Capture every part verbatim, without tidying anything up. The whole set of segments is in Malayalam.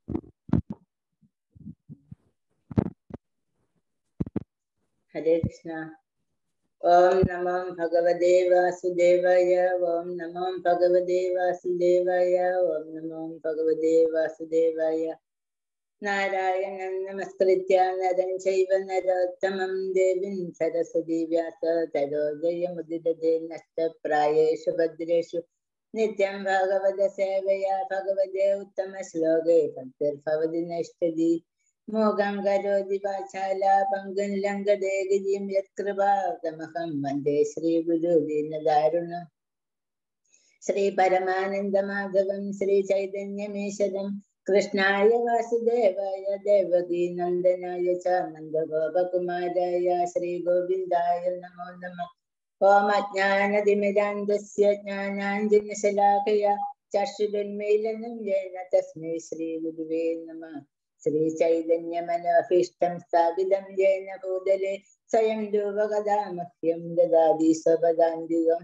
ഹരേ കൃഷ്ണ. ഓം നമോ ഭഗവതേ വാസുദേവായ. ഓം നമോ ഭഗവതേ വാസുദേവായ. ഓം നമോ ഭഗവതേ വാസുദേവായ. നാരായണൻ നമസ്കൃത്യ നരം ചൈവ നരോത്തമം ദേവീം സരസ്വതി വ്യാസ തരോ ജയമുദിതേ നഷ്ടപ്രായേഷു ഭദ്രേഷു നിത്യം ഭാഗവത സേവയാ ഭഗവതേ ഉത്തമ ശ്ലോകേ ഭക്തിർഭവതി നൈഷ്ടതി. മോഹം കരോതി വാചാല പങ്കും ലംഘതേ ഗിരിം യത്കൃപാതമഹം വന്ദേ ശ്രീ ഗുരു ദീനദാരുണം. ശ്രീ പരമാനന്ദ മാധവം ശ്രീ ചൈതന്യമീശ്വരം കൃഷ്ണായ വാസുദേവായ ദേവകീ നന്ദനായ ച നന്ദഗോപകുമാരായ ശ്രീ ഗോവിന്ദായ നമോ നമഃ. ഓം അജ്ഞാനതിമിരാന്ധസ്യ ജ്ഞാനാഞ്ജനശലാകയ ചക്ഷുരുന്മീലനം യേന തസ്മൈ ശ്രീ ഗുരുവേ നമഃ. ശ്രീ ചൈതന്യ മനോഭീഷ്ടം സ്ഥാപിതം യേന ഭൂതലേ സ്വയം രൂപകഥാ മഹ്യം ദദാതി സ്വപദാന്തികം.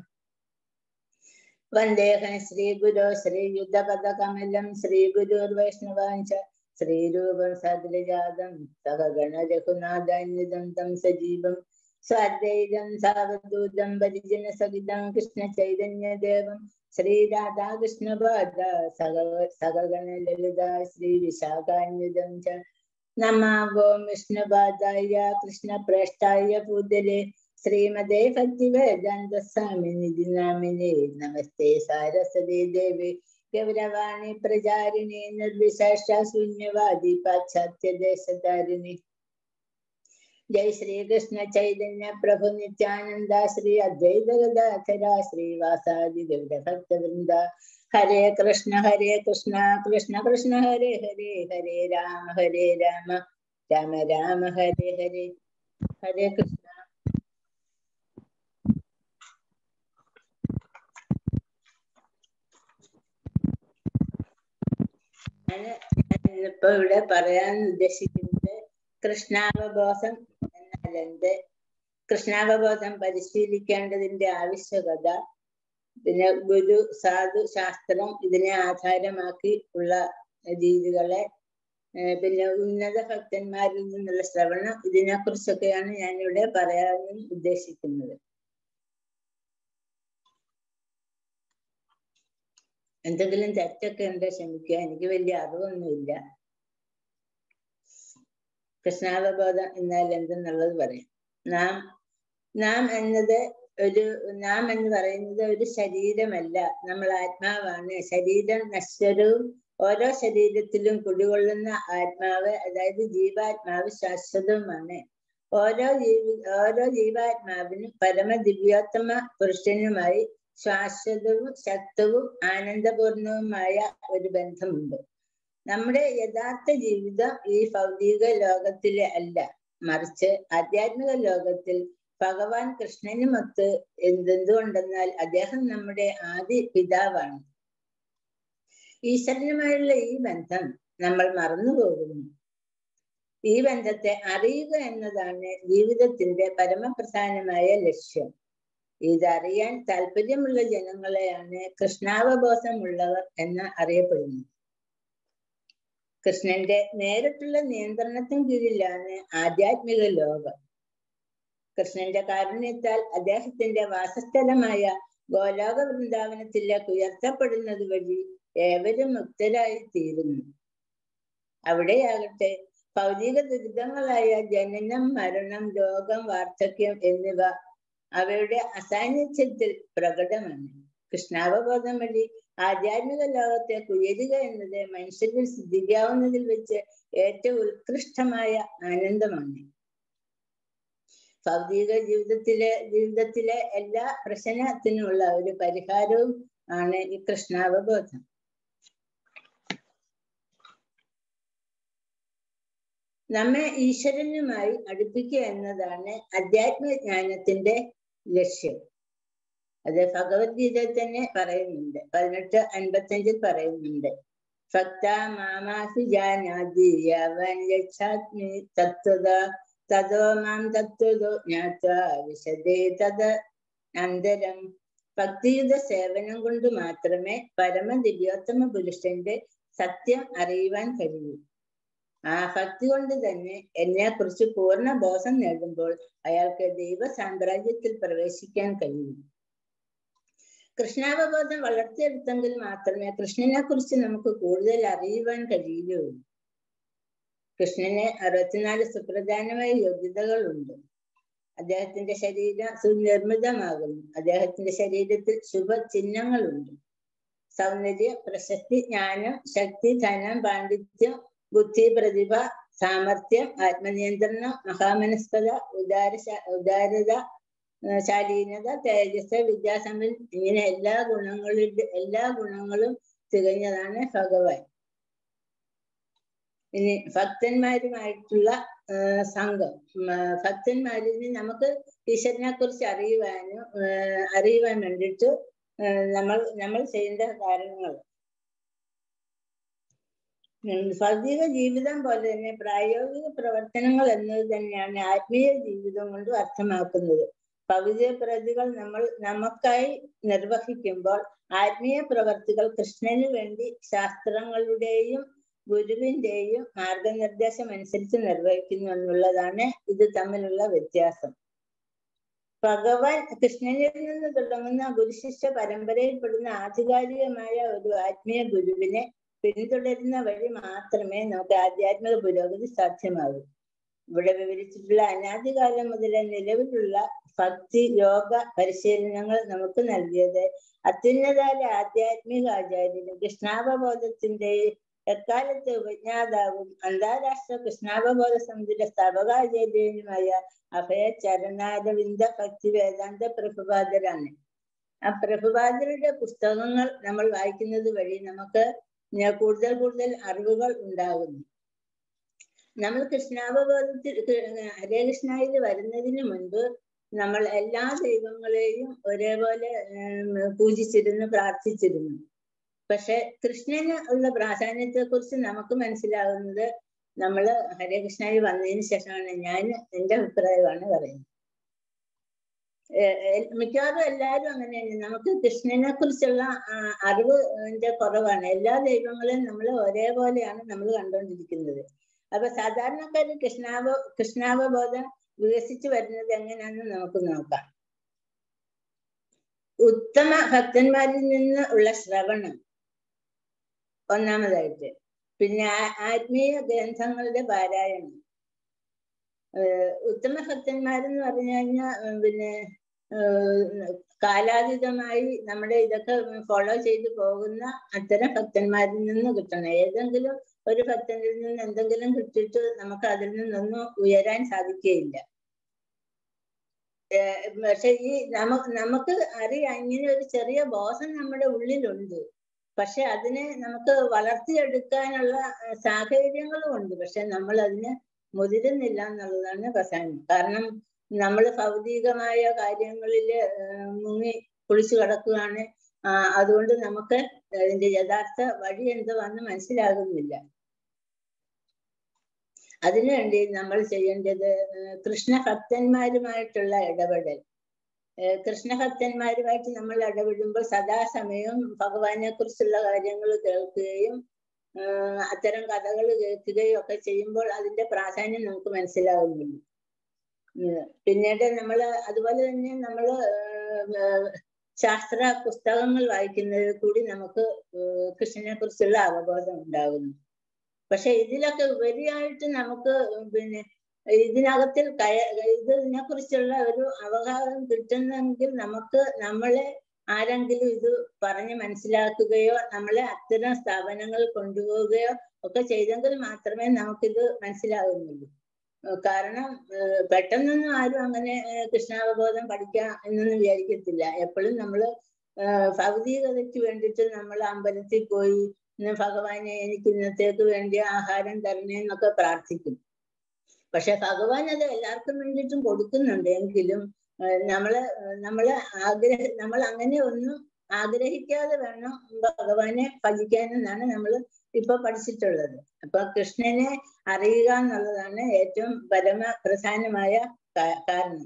വന്ദേഹം ശ്രീ ഗുരു ശ്രീയുദ്ധപദകമലം ശ്രീ ഗുരുർവൈഷ്ണവാഞ്ച ശ്രീരൂപം സദ്രജാതം സഹഗണ രഘുനാഥാന്വിതം തം സജീവം സ്വാദ്വൈതം സാവധൂതം പരിജന സഹിതം കൃഷ്ണ ചൈതന്യദേവം ശ്രീ രാധാകൃഷ്ണപാദ സഹഗണ ലളിത ശ്രീ വിശാഖാന്വിതം ച. നമോ വിഷ്ണുപാദായ കൃഷ്ണപ്രേഷ്ഠായ ഭൂതലേ ശ്രീമദേ ഭക്തിവേദാന്ത സ്വാമിനിധി നാമിനേ. നമസ്തേ സാരസ്വതീ ദേവി ഗൗരവാണി പ്രചാരിണി നിർവിശേഷ ശൂന്യവാദി പാശ്ചാത്യ ദേശതാരിണി. ജയ് ശ്രീകൃഷ്ണ ചൈതന്യ പ്രഭു നിത്യാനന്ദ ശ്രീ അദ്വൈത ഗദാധര ശ്രീവാസാദി ഗൗരഭക്തവൃന്ദ. ഹരേ കൃഷ്ണ ഹരേ കൃഷ്ണ കൃഷ്ണ കൃഷ്ണ ഹരേ ഹരേ ഹരേ രാമ ഹരേ രാമ രാമ രാമ ഹരേ ഹരേ. ഹരേ കൃഷ്ണ. ഞാനിപ്പോ ഇവിടെ പറയാൻ ഉദ്ദേശിക്കുന്നത് കൃഷ്ണാവബോധം എന്നാൽ എന്ത്, കൃഷ്ണാവബോധം പരിശീലിക്കേണ്ടതിന്റെ ആവശ്യകത, പിന്നെ ഗുരു സാധു ശാസ്ത്രം ഇതിനെ ആധാരമാക്കി ഉള്ള രീതികളെ, പിന്നെ ഉന്നത ഭക്തന്മാരിൽ നിന്നുള്ള ശ്രവണം, ഇതിനെ കുറിച്ചൊക്കെയാണ് ഞാനിവിടെ പറയാൻ ഉദ്ദേശിക്കുന്നത്. എന്തെങ്കിലും തെറ്റൊക്കെ ഉണ്ട് ക്ഷമിക്കുക, എനിക്ക് വലിയ അറിവൊന്നുമില്ല. കൃഷ്ണാവബോധം എന്നാൽ എന്തെന്നുള്ളത് പറയാം. നാം നാം എന്നത് ഒരു നാം എന്ന് പറയുന്നത് ഒരു ശരീരമല്ല, നമ്മൾ ആത്മാവാണ്. ശരീരം നശ്വരവും ഓരോ ശരീരത്തിലും കുടികൊള്ളുന്ന ആത്മാവ്, അതായത് ജീവാത്മാവ് ശാശ്വതവുമാണ്. ഓരോ ജീവി ഓരോ ജീവാത്മാവിനും പരമദിവ്യോത്തമ പുരുഷനുമായി ശാശ്വതവും ശക്തവും ആനന്ദപൂർണവുമായ ഒരു ബന്ധമുണ്ട്. നമ്മുടെ യഥാർത്ഥ ജീവിതം ഈ ഭൗതിക ലോകത്തിലെ അല്ല, മറിച്ച് ആധ്യാത്മിക ലോകത്തിൽ ഭഗവാൻ കൃഷ്ണനുമൊത്ത്. എന്തുകൊണ്ടെന്നാൽ അദ്ദേഹം നമ്മുടെ ആദി പിതാവാണ്. ഈശ്വരനുമായുള്ള ഈ ബന്ധം നമ്മൾ മറന്നുപോകുന്നു. ഈ ബന്ധത്തെ അറിയുക എന്നതാണ് ജീവിതത്തിന്റെ പരമപ്രധാനമായ ലക്ഷ്യം. ഇതറിയാൻ താല്പര്യമുള്ള ജനങ്ങളെയാണ് കൃഷ്ണാവബോധമുള്ളവർ എന്ന് അറിയപ്പെടുന്നത്. കൃഷ്ണന്റെ നേരിട്ടുള്ള നിയന്ത്രണത്തിന് കീഴിലാണ് ആധ്യാത്മിക ലോകം. കൃഷ്ണന്റെ കാരുണ്യത്താൽ അദ്ദേഹത്തിന്റെ വാസസ്ഥലമായ ഗോലോക വൃന്ദാവനത്തിലേക്ക് ഉയർത്തപ്പെടുന്നത് വഴി ഏവരും മുക്തരായി തീരുന്നു. അവിടെയാകട്ടെ ഭൗതിക ദുരിതങ്ങളായ ജനനം, മരണം, രോഗം, വാർദ്ധക്യം എന്നിവ അവയുടെ അസാന്നിധ്യത്തിൽ പ്രകടമാണ്. കൃഷ്ണാവബോധം വഴി ആധ്യാത്മിക ലോകത്തെ ഉയരുക എന്നത് മനുഷ്യരിൽ സിദ്ധിക്കാവുന്നതിൽ വെച്ച് ഏറ്റവും ഉത്കൃഷ്ടമായ ആനന്ദമാണ്. ഭൗതിക ജീവിതത്തിലെ ജീവിതത്തിലെ എല്ലാ പ്രശ്നത്തിനുമുള്ള ഒരു പരിഹാരവും ആണ് ഈ കൃഷ്ണാവബോധം. നമ്മെ ഈശ്വരനുമായി അടുപ്പിക്കുക എന്നതാണ് അധ്യാത്മിക ജ്ഞാനത്തിന്റെ ലക്ഷ്യം. അത് ഭഗവത്ഗീത തന്നെ പറയുന്നുണ്ട്, പതിനെട്ട് അൻപത്തഞ്ചിൽ പറയുന്നുണ്ട്. ഭക്ത മാമാസി ജാനാതി യവൻ യച്ഛാത്മി തത്വത തതോ മാം തത്വതോ ജ്ഞാത്വാ വിശദേ തത് അന്തരം. ഭക്തിയുത സേവനം കൊണ്ട് മാത്രമേ പരമദിവ്യോത്തമ പുരുഷന്റെ സത്യം അറിയുവാൻ കഴിയും. ആ ഭക്തി കൊണ്ട് തന്നെ എന്നെ കുറിച്ച് പൂർണ്ണ ബോധം നേടുമ്പോൾ അയാൾക്ക് ദൈവ സാമ്രാജ്യത്തിൽ പ്രവേശിക്കാൻ കഴിയും. കൃഷ്ണാവബോധം വളർത്തിയെടുത്തെങ്കിൽ മാത്രമേ കൃഷ്ണനെ കുറിച്ച് നമുക്ക് കൂടുതൽ അറിയുവാൻ കഴിയുകയുള്ളൂ. കൃഷ്ണന് അറുപത്തിനാല് സുപ്രധാനമായ യോഗ്യതകളുണ്ട്. അദ്ദേഹത്തിന്റെ ശരീരം സുനിർമ്മിതമാകുന്നു. അദ്ദേഹത്തിന്റെ ശരീരത്തിൽ ശുഭ ചിഹ്നങ്ങളുണ്ട്. സൗന്ദര്യം, പ്രശസ്തി, ജ്ഞാനം, ശക്തി, ധനം, പാണ്ഡിത്യം, ബുദ്ധി, പ്രതിഭ, സാമർത്ഥ്യം, ആത്മനിയന്ത്രണം, മഹാമനസ്കത, ഉദാര ഉദാരത, ശാലീനത, തേജസ്, വിദ്യാസമ്പൻ, ഇങ്ങനെ എല്ലാ ഗുണങ്ങളുടെ എല്ലാ ഗുണങ്ങളും തികഞ്ഞതാണ് ഭഗവാൻ. ഇനി ഭക്തന്മാരുമായിട്ടുള്ള സംഘം. ഭക്തന്മാരിൽ നമുക്ക് ഈശ്വരനെ കുറിച്ച് അറിയുവാനും അറിയുവാൻ വേണ്ടിയിട്ട് നമ്മൾ നമ്മൾ ചെയ്യേണ്ട കാര്യങ്ങൾ. ഭൗതിക ജീവിതം പോലെ തന്നെ പ്രായോഗിക പ്രവർത്തനങ്ങൾ എന്നത് തന്നെയാണ് ആത്മീയ ജീവിതം കൊണ്ട് അർത്ഥമാക്കുന്നത്. ഭൗതിക പ്രവൃത്തികൾ നമ്മൾ നമുക്കായി നിർവഹിക്കുമ്പോൾ ആത്മീയ പ്രവർത്തികൾ കൃഷ്ണന് വേണ്ടി ശാസ്ത്രങ്ങളുടെയും ഗുരുവിന്റെയും മാർഗനിർദ്ദേശം അനുസരിച്ച് നിർവഹിക്കുന്നു എന്നുള്ളതാണ് ഇത് തമ്മിലുള്ള വ്യത്യാസം. ഭഗവാൻ കൃഷ്ണനിൽ നിന്ന് തുടങ്ങുന്ന ഗുരുശിഷ്യ പരമ്പരയിൽപ്പെടുന്ന ആധികാരികമായ ഒരു ആത്മീയ ഗുരുവിനെ പിന്തുടരുന്ന വഴി മാത്രമേ നമുക്ക് ആധ്യാത്മിക പുരോഗതി സാധ്യമാകൂ. ഇവിടെ വിവരിച്ചിട്ടുള്ള അനാദികാലം മുതലേ നിലവിലുള്ള ഭക്തി യോഗ പരിശീലനങ്ങൾ നമുക്ക് നൽകിയത് അത്യുന്നതായ ആധ്യാത്മിക ആചാര്യനും കൃഷ്ണാവബോധത്തിന്റെ എക്കാലത്തെ ഉപജ്ഞാതാവും അന്താരാഷ്ട്ര കൃഷ്ണാവബോധ സമിതിയുടെ സ്ഥാപകാചാര്യനുമായ അഭയ ചരണാരവിന്ദ ഭക്തി വേദാന്ത പ്രഭുപാദരാണ്. ആ പ്രഭുപാദരുടെ പുസ്തകങ്ങൾ നമ്മൾ വായിക്കുന്നത് വഴി നമുക്ക് കൂടുതൽ കൂടുതൽ അറിവുകൾ ഉണ്ടാകുന്നു. നമ്മൾ കൃഷ്ണാവബോധത്തിൽ ഹരേ കൃഷ്ണയിൽ വരുന്നതിന് മുൻപ് നമ്മൾ എല്ലാ ദൈവങ്ങളെയും ഒരേപോലെ പൂജിച്ചിരുന്നു, പ്രാർത്ഥിച്ചിരുന്നു. പക്ഷെ കൃഷ്ണന് ഉള്ള പ്രാധാന്യത്തെ കുറിച്ച് നമുക്ക് മനസ്സിലാകുന്നത് നമ്മള് ഹരേ കൃഷ്ണയിൽ വന്നതിന് ശേഷമാണ്. ഞാൻ എന്റെ അഭിപ്രായമാണ് പറയുന്നത്. മിക്കവാറും എല്ലാവരും അങ്ങനെ തന്നെ. നമുക്ക് കൃഷ്ണനെ കുറിച്ചുള്ള അറിവിന്റെ കുറവാണ്. എല്ലാ ദൈവങ്ങളെയും നമ്മൾ ഒരേപോലെയാണ് നമ്മൾ കണ്ടുകൊണ്ടിരിക്കുന്നത്. അപ്പൊ സാധാരണക്കാര് കൃഷ്ണാവ കൃഷ്ണാവബോധം വികസിച്ചു വരുന്നത് എങ്ങനെയാണെന്ന് നമുക്ക് നോക്കാം. ഉത്തമ ഭക്തന്മാരിൽ നിന്ന് ഉള്ള ശ്രവണം ഒന്നാമതായിട്ട്. പിന്നെ ആത്മീയ ഗ്രന്ഥങ്ങളുടെ പാരായണം. ഉത്തമ ഭക്തന്മാരെന്ന് പറഞ്ഞു കഴിഞ്ഞാൽ പിന്നെ കാലാതീതമായി നമ്മുടെ ഇതൊക്കെ ഫോളോ ചെയ്തു പോകുന്ന അത്തരം ഭക്തന്മാരിൽ നിന്ന് കിട്ടണം. ഏതെങ്കിലും ഒരു ഭക്തനിൽ നിന്ന് എന്തെങ്കിലും കിട്ടിയിട്ട് നമുക്ക് അതിൽ നിന്നൊന്നും ഉയരാൻ സാധിക്കുകയില്ല. പക്ഷെ ഈ നമുക്ക് നമുക്ക് അറിയാം, ഇങ്ങനെ ഒരു ചെറിയ ബോധം നമ്മുടെ ഉള്ളിലുണ്ട്. പക്ഷെ അതിനെ നമുക്ക് വളർത്തിയെടുക്കാനുള്ള സാഹചര്യങ്ങളും ഉണ്ട്. പക്ഷെ നമ്മൾ അതിന് മുതിരുന്നില്ല എന്നുള്ളതാണ് പ്രധാനം. കാരണം നമ്മൾ ഭൗതികമായ കാര്യങ്ങളിൽ മുങ്ങി കുളിച്ചു കിടക്കുകയാണ്. അതുകൊണ്ട് നമുക്ക് അതിന്റെ യഥാർത്ഥ വഴി എന്തുവാന്ന് മനസ്സിലാകുന്നില്ല. അതിനുവേണ്ടി നമ്മൾ ചെയ്യേണ്ടത് കൃഷ്ണഭക്തന്മാരുമായിട്ടുള്ള ഇടപെടൽ. കൃഷ്ണഭക്തന്മാരുമായിട്ട് നമ്മൾ ഇടപെടുമ്പോൾ സദാസമയവും ഭഗവാനെ കുറിച്ചുള്ള കാര്യങ്ങൾ കേൾക്കുകയും അത്തരം കഥകൾ കേൾക്കുകയും ഒക്കെ ചെയ്യുമ്പോൾ അതിന്റെ പ്രാധാന്യം നമുക്ക് മനസ്സിലാകുന്നുണ്ട്. പിന്നീട് നമ്മൾ അതുപോലെ തന്നെ നമ്മൾ ശാസ്ത്ര പുസ്തകങ്ങൾ വായിക്കുന്നതിൽ കൂടി നമുക്ക് കൃഷ്ണനെ കുറിച്ചുള്ള അവബോധം ഉണ്ടാകുന്നു. പക്ഷെ ഇതിലൊക്കെ ഉപരിയായിട്ട് നമുക്ക് പിന്നെ ഇതിനകത്തിൽ കയ ഇതിനെ കുറിച്ചുള്ള ഒരു അവബോധം കിട്ടുന്നെങ്കിൽ നമുക്ക് നമ്മളെ ആരെങ്കിലും ഇത് പറഞ്ഞ് മനസ്സിലാക്കുകയോ നമ്മളെ അത്തരം സ്ഥാപനങ്ങൾ കൊണ്ടുപോവുകയോ ഒക്കെ ചെയ്തെങ്കിൽ മാത്രമേ നമുക്കിത് മനസ്സിലാകുന്നുള്ളൂ. കാരണം പെട്ടെന്നൊന്നും ആരും അങ്ങനെ കൃഷ്ണാവബോധം പഠിക്കാം എന്നൊന്നും വിചാരിക്കത്തില്ല. എപ്പോഴും നമ്മൾ ഭൗതികതയ്ക്ക് വേണ്ടിയിട്ട് നമ്മൾ അമ്പലത്തിൽ പോയി ഭഗവാനെ എനിക്ക് ഇന്നത്തേക്ക് വേണ്ടി ആഹാരം തരണേ എന്നൊക്കെ പ്രാർത്ഥിക്കും. പക്ഷെ ഭഗവാൻ അത് എല്ലാവർക്കും വേണ്ടിയിട്ടും കൊടുക്കുന്നുണ്ട്. എങ്കിലും നമ്മള് നമ്മള് ആഗ്രഹ നമ്മൾ അങ്ങനെ ഒന്നും ആഗ്രഹിക്കാതെ വേണം ഭഗവാനെ ഭജിക്കാനെന്നാണ് നമ്മൾ ഇപ്പൊ പഠിച്ചിട്ടുള്ളത്. അപ്പൊ കൃഷ്ണനെ അറിയുക എന്നുള്ളതാണ് ഏറ്റവും പരമ പ്രധാനമായ കാരണം.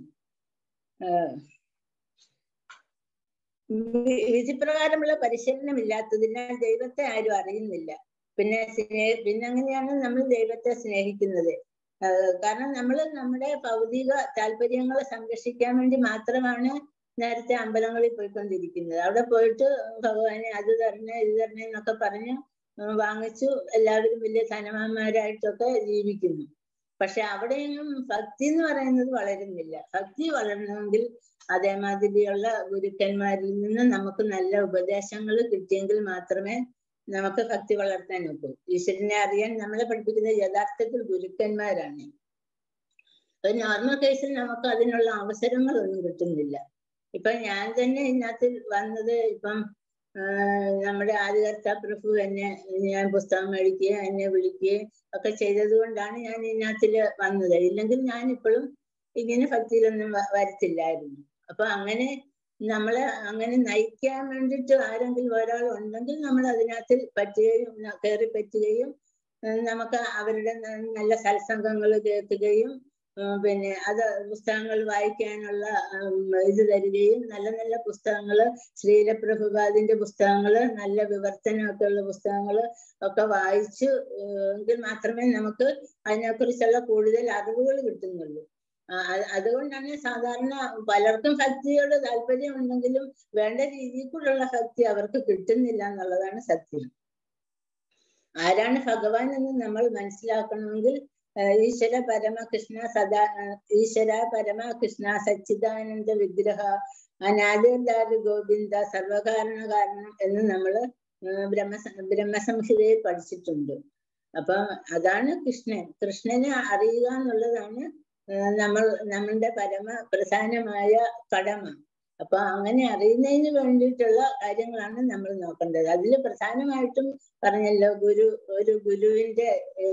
വിധിപ്രകാരമുള്ള പരിശീലനം ഇല്ലാത്തതിനാൽ ദൈവത്തെ ആരും അറിയുന്നില്ല. പിന്നെ സ്നേഹ പിന്നെ അങ്ങനെയാണ് നമ്മൾ ദൈവത്തെ സ്നേഹിക്കുന്നത്. കാരണം നമ്മൾ നമ്മുടെ ഭൗതിക താല്പര്യങ്ങളെ സംരക്ഷിക്കാൻ വേണ്ടി മാത്രമാണ് നേരത്തെ അമ്പലങ്ങളിൽ പോയിക്കൊണ്ടിരിക്കുന്നത്. അവിടെ പോയിട്ട് ഭഗവാനെ അത് തരണേ ഇത് തരണേ എന്നൊക്കെ പറഞ്ഞ് വാങ്ങിച്ചു എല്ലാവരും വലിയ ധനവാന്മാരായിട്ടൊക്കെ ജീവിക്കുന്നു. പക്ഷെ അവിടെയൊന്നും ഭക്തി എന്ന് പറയുന്നത് വളരുന്നില്ല. ഭക്തി വളരണമെങ്കിൽ അതേമാതിരിയുള്ള ഗുരുക്കന്മാരിൽ നിന്ന് നമുക്ക് നല്ല ഉപദേശങ്ങൾ കിട്ടിയെങ്കിൽ മാത്രമേ നമുക്ക് ഭക്തി വളർത്താൻ ഒക്കൂ. ഈശ്വരനെ അറിയാൻ നമ്മളെ പഠിപ്പിക്കുന്ന യഥാർത്ഥത്തിൽ ഗുരുക്കന്മാരാണ്. ഒരു നോർമൽ കേസിൽ നമുക്ക് അതിനുള്ള അവസരങ്ങളൊന്നും കിട്ടുന്നില്ല. ഇപ്പൊ ഞാൻ തന്നെ ഇതിനകത്ത് വന്നത് ഇപ്പം നമ്മുടെ ആദികർത്ത പ്രഭു എന്നെ ഞാൻ പുസ്തകം മേടിക്കുകയും എന്നെ വിളിക്കുകയും ഒക്കെ ചെയ്തത് കൊണ്ടാണ് ഞാൻ ഇതിനകത്തിൽ വന്നത്. ഇല്ലെങ്കിൽ ഞാൻ ഇപ്പോഴും ഇങ്ങനെ ഭക്തിയിലൊന്നും വരത്തില്ലായിരുന്നു. അപ്പൊ അങ്ങനെ നമ്മളെ അങ്ങനെ നയിക്കാൻ വേണ്ടിയിട്ട് ആരെങ്കിലും ഒരാൾ ഉണ്ടെങ്കിൽ നമ്മൾ അതിനകത്ത് പറ്റുകയും കയറി പറ്റുകയും നമുക്ക് അവരുടെ നല്ല സത്സംഗങ്ങൾ കേൾക്കുകയും പിന്നെ അത് പുസ്തകങ്ങൾ വായിക്കാനുള്ള ഇത് തരികയും നല്ല നല്ല പുസ്തകങ്ങള് ശ്രീലപ്രഭുപാദിന്റെ പുസ്തകങ്ങള് നല്ല വിവർത്തനമൊക്കെ ഉള്ള പുസ്തകങ്ങള് ഒക്കെ വായിച്ചു എങ്കിൽ മാത്രമേ നമുക്ക് അതിനെക്കുറിച്ചുള്ള കൂടുതൽ അറിവുകൾ കിട്ടുന്നുള്ളൂ. അതുകൊണ്ടാണ് സാധാരണ പലർക്കും ഭക്തിയോട് താല്പര്യം ഉണ്ടെങ്കിലും വേണ്ട രീതിക്കുള്ള ഭക്തി അവർക്ക് കിട്ടുന്നില്ല എന്നുള്ളതാണ് സത്യം. ആരാണ് ഭഗവാൻ എന്ന് നമ്മൾ മനസ്സിലാക്കണമെങ്കിൽ ഈശ്വര പരമകൃഷ്ണ സദാ ഈശ്വര പരമകൃഷ്ണ സച്ചിദാനന്ദ വിഗ്രഹ അനാദിർദാരി ഗോവിന്ദ സർവകാരണ കാരണം എന്ന് നമ്മൾ ബ്രഹ്മ ബ്രഹ്മസംഹിതയിൽ പഠിച്ചിട്ടുണ്ട്. അപ്പൊ അതാണ് കൃഷ്ണൻ. കൃഷ്ണനെ അറിയുക എന്നുള്ളതാണ് നമ്മൾ നമ്മളുടെ പരമ പ്രധാനമായ കടമ. അപ്പൊ അങ്ങനെ അറിയുന്നതിന് വേണ്ടിയിട്ടുള്ള കാര്യങ്ങളാണ് നമ്മൾ നോക്കേണ്ടത്. അതിൽ പ്രധാനമായിട്ടും പറഞ്ഞല്ലോ ഗുരു ഒരു ഗുരുവിന്റെ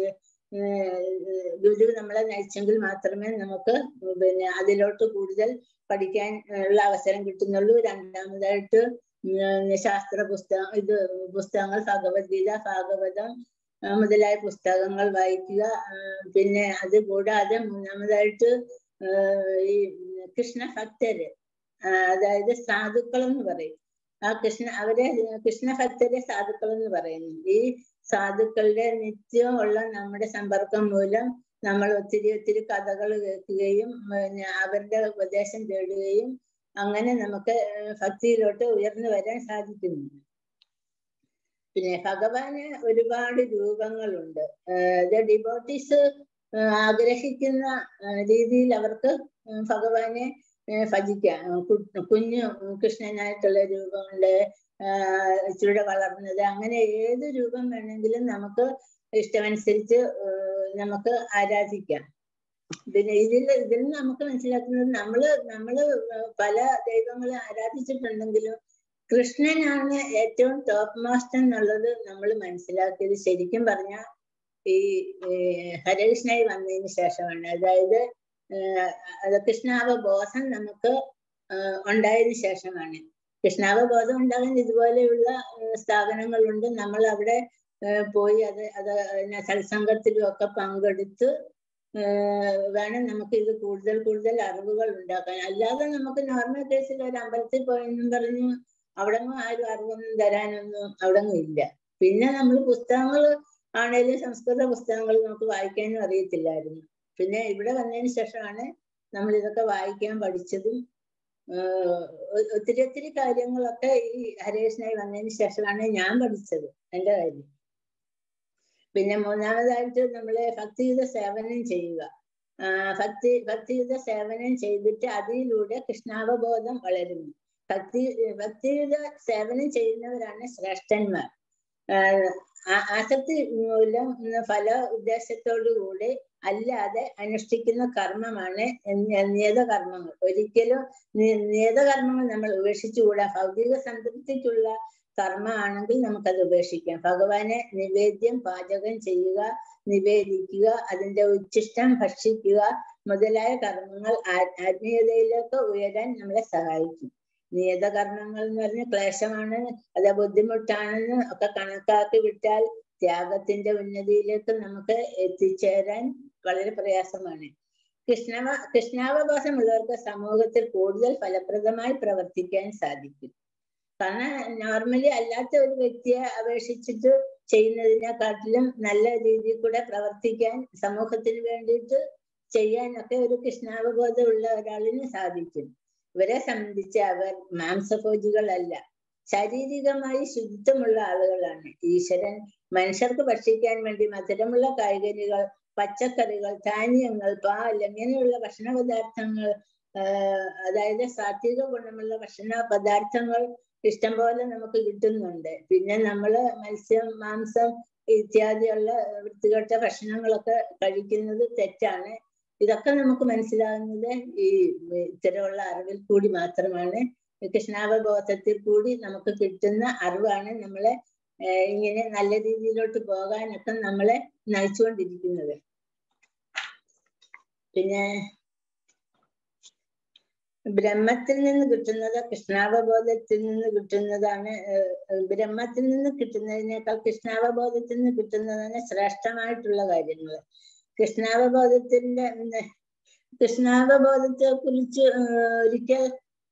ഗുരു നമ്മളെ നയിച്ചെങ്കിൽ മാത്രമേ നമുക്ക് പിന്നെ അതിലോട്ട് കൂടുതൽ പഠിക്കാൻ ഉള്ള അവസരം കിട്ടുന്നുള്ളൂ. രണ്ടാമതായിട്ട് ശാസ്ത്ര പുസ്തകം ഇത് പുസ്തകങ്ങൾ ഭഗവത്ഗീത ഭാഗവതം മുതലായ പുസ്തകങ്ങൾ വായിക്കുക. പിന്നെ അത് കൂടാതെ മൂന്നാമതായിട്ട് ഈ കൃഷ്ണഭക്തര് അതായത് സാധുക്കൾ എന്ന് പറയും. ആ കൃഷ്ണ അവരെ കൃഷ്ണഭക്തരെ സാധുക്കൾ എന്ന് പറയുന്നു. ഈ സാധുക്കളുടെ നിത്യം ഉള്ള നമ്മുടെ സമ്പർക്കം മൂലം നമ്മൾ ഒത്തിരി ഒത്തിരി കഥകൾ കേൾക്കുകയും പിന്നെ അവരുടെ ഉപദേശം തേടുകയും അങ്ങനെ നമുക്ക് ഭക്തിയിലോട്ട് ഉയർന്നു വരാൻ സാധിക്കുന്നു. പിന്നെ ഭഗവാന് ഒരുപാട് രൂപങ്ങളുണ്ട്. ഡിവോട്ടീസ് ആഗ്രഹിക്കുന്ന രീതിയിൽ അവർക്ക് ഭഗവാനെ ഭജിക്കാം. കുഞ്ഞു കൃഷ്ണനായിട്ടുള്ള രൂപമുണ്ട്, ഇച്ചിരി വളർന്നത്, അങ്ങനെ ഏത് രൂപം വേണമെങ്കിലും നമുക്ക് ഇഷ്ടമനുസരിച്ച് നമുക്ക് ആരാധിക്കാം. പിന്നെ ഇതിൽ ഇതിൽ നമുക്ക് മനസ്സിലാക്കുന്നത് നമ്മള് നമ്മള് പല ദൈവങ്ങളെ ആരാധിച്ചിട്ടുണ്ടെങ്കിലും കൃഷ്ണനാണ് ഏറ്റവും ടോപ്പ് മാസ്റ്റർ എന്നുള്ളത് നമ്മൾ മനസ്സിലാക്കിയത് ശരിക്കും പറഞ്ഞാൽ ഈ ഹരകൃഷ്ണായി വന്നതിന് ശേഷമാണ്. അതായത് കൃഷ്ണാവബോധം നമുക്ക് ഉണ്ടായതിനു ശേഷമാണ്. കൃഷ്ണാവബോധം ഉണ്ടാകാൻ ഇതുപോലെയുള്ള സ്ഥാപനങ്ങളുണ്ട്. നമ്മൾ അവിടെ പോയി അത് അത് സത്സംഗത്തിലും ഒക്കെ പങ്കെടുത്ത് വേണം നമുക്ക് ഇത് കൂടുതൽ കൂടുതൽ അറിവുകൾ ഉണ്ടാക്കാൻ. അല്ലാതെ നമുക്ക് നോർമൽ കേസിൽ ഒരു അമ്പലത്തിൽ പോയെന്നും പറഞ്ഞു അവിടെ ആരും അറിവൊന്നും തരാനൊന്നും അവിടെ ഇല്ല. പിന്നെ നമ്മൾ പുസ്തകങ്ങൾ ആണേലും സംസ്കൃത പുസ്തകങ്ങൾ നമുക്ക് വായിക്കാനും അറിയത്തില്ലായിരുന്നു. പിന്നെ ഇവിടെ വന്നതിന് ശേഷമാണ് നമ്മൾ ഇതൊക്കെ വായിക്കാൻ പഠിച്ചതും. ഒത്തിരി ഒത്തിരി കാര്യങ്ങളൊക്കെ ഈ ഹരകൃഷ്ണായി വന്നതിന് ശേഷമാണ് ഞാൻ പഠിച്ചത് എൻ്റെ കാര്യം. പിന്നെ മൂന്നാമതായിട്ട് നമ്മള് ഭക്തിയുത സേവനം ചെയ്യുക. ഭക്തി ഭക്തിയുത സേവനം ചെയ്തിട്ട് അതിലൂടെ കൃഷ്ണാവബോധം വളരുന്നു. ഭക്തി ഭക്തിയുത സേവനം ചെയ്യുന്നവരാണ് ശ്രേഷ്ഠന്മാർ. ആസക്തി മൂലം ഫല ഉദ്ദേശത്തോടു കൂടി അല്ലാതെ അനുഷ്ഠിക്കുന്ന കർമ്മമാണ് നിയതകർമ്മങ്ങൾ. ഒരിക്കലും നിയതകർമ്മങ്ങൾ നമ്മൾ ഉപേക്ഷിച്ചുകൂടാ. ഭൗതിക സംതൃപ്തിക്കുള്ള കർമ്മ ആണെങ്കിൽ നമുക്കത് ഉപേക്ഷിക്കാം. ഭഗവാനെ നിവേദ്യം പാചകം ചെയ്യുക, നിവേദിക്കുക, അതിന്റെ ഉച്ഛിഷ്ടം ഭക്ഷിക്കുക മുതലായ കർമ്മങ്ങൾ ആത്മീയതയിലേക്ക് ഉയരാൻ നമ്മളെ സഹായിക്കും. നിയതകർമ്മങ്ങൾ എന്ന് പറഞ്ഞ ക്ലേശമാണ്, അത് ബുദ്ധിമുട്ടാണെന്ന് ഒക്കെ കണക്കാക്കി വിട്ടാൽ ത്യാഗത്തിന്റെ ഉന്നതിയിലേക്ക് നമുക്ക് എത്തിച്ചേരാൻ വളരെ പ്രയാസമാണ്. കൃഷ്ണവ കൃഷ്ണാവബോധമുള്ളവർക്ക് സമൂഹത്തിൽ കൂടുതൽ ഫലപ്രദമായി പ്രവർത്തിക്കാൻ സാധിക്കും. കാരണം നോർമലി അല്ലാത്ത ഒരു വ്യക്തിയെ അപേക്ഷിച്ചിട്ട് ചെയ്യുന്നതിനെക്കാട്ടിലും നല്ല രീതിയിൽ കൂടെ പ്രവർത്തിക്കാൻ, സമൂഹത്തിന് വേണ്ടിയിട്ട് ചെയ്യാനൊക്കെ ഒരു കൃഷ്ണാവബോധമുള്ള ഒരാളിന് സാധിക്കും. ഇവരെ സംബന്ധിച്ച് അവർ മാംസഭോജികളല്ല, ശാരീരികമായി ശുദ്ധമുള്ള ആളുകളാണ്. ഈശ്വരൻ മനുഷ്യർക്ക് ഭക്ഷിക്കാൻ വേണ്ടി മധുരമുള്ള കായ്കനികൾ, പച്ചക്കറികൾ, ധാന്യങ്ങൾ, പാൽ അങ്ങനെയുള്ള ഭക്ഷണ പദാർത്ഥങ്ങൾ, ആഹ് അതായത് സാത്വിക ഗുണമുള്ള ഭക്ഷണ പദാർത്ഥങ്ങൾ ഇഷ്ടം പോലെ നമുക്ക് കിട്ടുന്നുണ്ട്. പിന്നെ നമ്മള് മത്സ്യം, മാംസം ഇത്യാദിയുള്ള വൃത്തികെട്ട ഭക്ഷണങ്ങളൊക്കെ കഴിക്കുന്നത് തെറ്റാണ്. ഇതൊക്കെ നമുക്ക് മനസ്സിലാകുന്നത് ഈ ഇത്തരമുള്ള അറിവിൽ കൂടി മാത്രമാണ്. കൃഷ്ണാവബോധത്തിൽ കൂടി നമുക്ക് കിട്ടുന്ന അറിവാണ് നമ്മളെ ഇങ്ങനെ നല്ല രീതിയിലോട്ട് പോകാനൊക്കെ നമ്മളെ നയിച്ചുകൊണ്ടിരിക്കുന്നത്. പിന്നെ ബ്രഹ്മത്തിൽ നിന്ന് കിട്ടുന്നത് കൃഷ്ണാവബോധത്തിൽ നിന്ന് കിട്ടുന്നതാണ്. ബ്രഹ്മത്തിൽ നിന്ന് കിട്ടുന്നതിനേക്കാൾ കൃഷ്ണാവബോധത്തിൽ നിന്ന് കിട്ടുന്നതാണ് ശ്രേഷ്ഠമായിട്ടുള്ള കാര്യങ്ങൾ. കൃഷ്ണാവബോധത്തിന്റെ കൃഷ്ണാവബോധത്തെ കുറിച്ച് ഒരിക്കൽ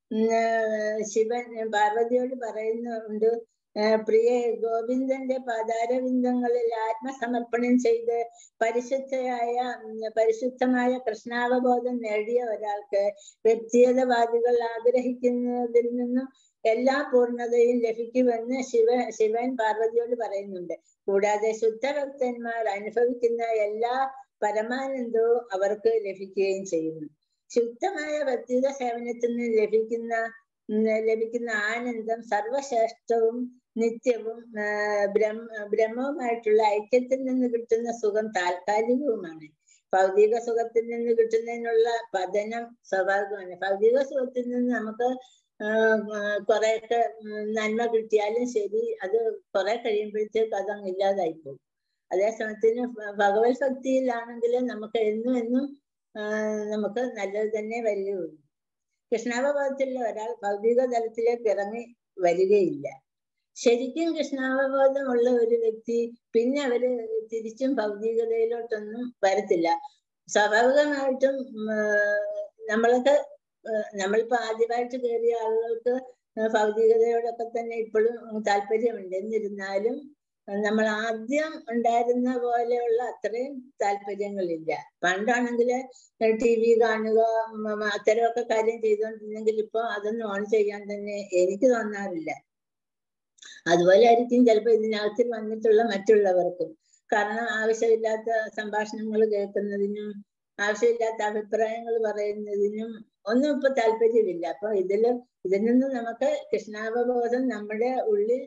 ശിവൻ പാർവതിയോട് പറയുന്നുണ്ട്, പ്രിയ ഗോവിന്ദന്റെ പാതാരവിന്ദങ്ങളിൽ ആത്മസമർപ്പണം ചെയ്ത് പരിശുദ്ധയായ പരിശുദ്ധമായ കൃഷ്ണാവബോധം നേടിയ ഒരാൾക്ക് വ്യക്തിഗതവാദികൾ ആഗ്രഹിക്കുന്നതിൽ നിന്നും എല്ലാ പൂർണ്ണതയും ലഭിക്കുമെന്ന് ശിവ ശിവൻ പാർവതിയോട് പറയുന്നുണ്ട്. കൂടാതെ ശുദ്ധഭക്തന്മാർ അനുഭവിക്കുന്ന എല്ലാ പരമാനന്ദവും അവർക്ക് ലഭിക്കുകയും ചെയ്യുന്നു. ശുദ്ധമായ വ്യക്തിഗത സേവനത്തിൽ നിന്ന് ലഭിക്കുന്ന ലഭിക്കുന്ന ആനന്ദം സർവശ്രേഷ്ഠവും നിത്യവും ബ്രഹ്മ ബ്രഹ്മവുമായിട്ടുള്ള ഐക്യത്തിൽ നിന്ന് കിട്ടുന്ന സുഖം താൽക്കാലികവുമാണ്. ഭൗതിക സുഖത്തിൽ നിന്ന് കിട്ടുന്നതിനുള്ള പതനം സ്വാഭാവികമാണ്. ഭൗതിക സുഖത്തിൽ നിന്ന് നമുക്ക് കുറെയൊക്കെ നന്മ കിട്ടിയാലും ശരി, അത് കുറെ കഴിയുമ്പോഴത്തേക്ക് അതങ്ങ് ഇല്ലാതായി പോകും. അതേസമയത്തിന് ഭഗവത് ഭക്തിയിലാണെങ്കിൽ നമുക്ക് എന്നും എന്നും നമുക്ക് നല്ലത് തന്നെ വരികയുള്ളൂ. കൃഷ്ണാവബോധത്തിലുള്ള ഒരാൾ ഭൗതിക തലത്തിലേക്ക് ഇറങ്ങി വരികയില്ല. ശരിക്കും കൃഷ്ണാവബോധമുള്ള ഒരു വ്യക്തി പിന്നെ അവര് തിരിച്ചും ഭൗതികതയിലോട്ടൊന്നും വരത്തില്ല. സ്വാഭാവികമായിട്ടും നമ്മളൊക്കെ നമ്മളിപ്പോ ആദ്യമായിട്ട് കയറിയ ആളുകൾക്ക് ഭൗതികതയോടൊക്കെ തന്നെ ഇപ്പോഴും താല്പര്യമുണ്ട്. എന്നിരുന്നാലും നമ്മൾ ആദ്യം ഉണ്ടായിരുന്ന പോലെയുള്ള അത്രയും താല്പര്യങ്ങളില്ല. പണ്ടാണെങ്കിൽ ടി വി കാണുക അത്തരമൊക്കെ കാര്യം ചെയ്തുകൊണ്ടിരുന്നെങ്കിൽ ഇപ്പൊ അതൊന്നും ഓൺ ചെയ്യാൻ തന്നെ എനിക്ക് തോന്നാറില്ല. അതുപോലെ ആയിരിക്കും ചിലപ്പോൾ ഇതിനകത്ത് വന്നിട്ടുള്ള മറ്റുള്ളവർക്കും. കാരണം ആവശ്യമില്ലാത്ത സംഭാഷണങ്ങൾ കേൾക്കുന്നതിനും ആവശ്യമില്ലാത്ത അഭിപ്രായങ്ങൾ പറയുന്നതിനും ഒന്നും ഇപ്പൊ താല്പര്യമില്ല. അപ്പൊ ഇതില് ഇതിൽ നിന്ന് നമുക്ക് കൃഷ്ണാവബോധം നമ്മുടെ ഉള്ളിൽ